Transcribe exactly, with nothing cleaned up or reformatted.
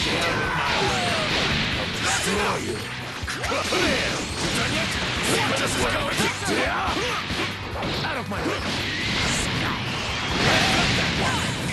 Destroy you. Done yet? Just go. Out of my way. Cut that one.